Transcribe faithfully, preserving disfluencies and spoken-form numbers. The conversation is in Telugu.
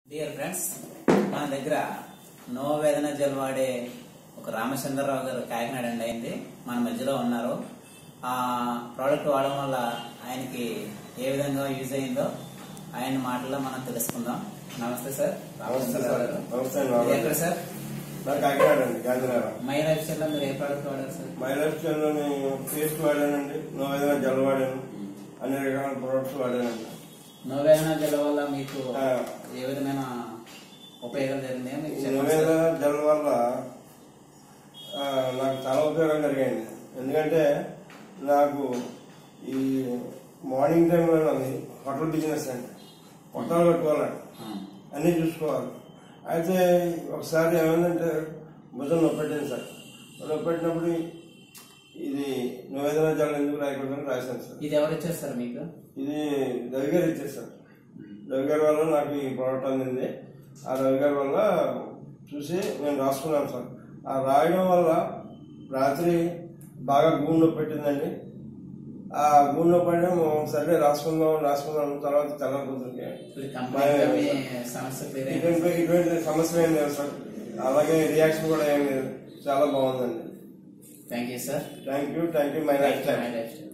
డియర్ ఫ్రెండ్స్, మన దగ్గర నో వేదన జెల్ వాడే ఒక రామచంద్రరావు గారు కాకినాడ అండి అయింది మన మధ్యలో ఉన్నారు. ఆ ప్రోడక్ట్ వాడడం వల్ల ఆయనకి ఏ విధంగా యూజ్ అయిందో ఆయన మాటల్లో మనం తెలుసుకుందాం. నమస్తే సార్. రామచంద్రరావు గారు. నమస్తే. ఎక్కడ సార్? కాకినాడ అండి, గాంధీనగర్. మై లైఫ్ స్టైల్ లో మీరు ఏ ప్రోడక్ట్ వాడారు సార్? మై లైఫ్ స్టైల్ లో పేస్ట్ వాడానండి, నో వేదన జెల్ వాడాను, అన్ని రకాల ప్రొడక్ట్స్ వాడానండి. నో వేదన జెల్ వల్ల మీకు ఏ విధమైన ఉపయోగాలు జరిగినాయి? నో వేదన జెల్ వల్ల నాకు చాలా ఉపయోగాలు జరిగాయండి. ఎందుకంటే నాకు ఈ మార్నింగ్ టైంలో హోటల్ బిజినెస్ అండి, హోటల్ కట్టుకోవాలండి, అన్నీ చూసుకోవాలి. అయితే ఒకసారి ఏమైందంటే భుజం నొప్పెట్టింది సార్. నొప్పెట్టినప్పుడు ఇది నో వేదన జెల్ ఎందుకు రాయకూడదని రాశాను సార్. ఇది ఎవరు ఇచ్చారు సార్ మీకు? ఇది రవి గారు ఇచ్చారు సార్. రవి గారి వల్ల నాకు ఈ ప్రోడక్ట్ అందింది. ఆ రవి గారి వల్ల చూసి నేను రాసుకున్నాను సార్. ఆ రాయడం వల్ల రాత్రి బాగా గూడు నొప్పి పెట్టిందండి. ఆ గూడు నొప్పి అంటే సరే రాసుకుందాం రాసుకుందాం తర్వాత తెల్లబోతుంది. ఇటువంటి సమస్య ఏం లేదు సార్. అలాగే రియాక్షన్ కూడా ఏం లేదు, చాలా బాగుందండి. Thank you sir. Thank you thank you my life style.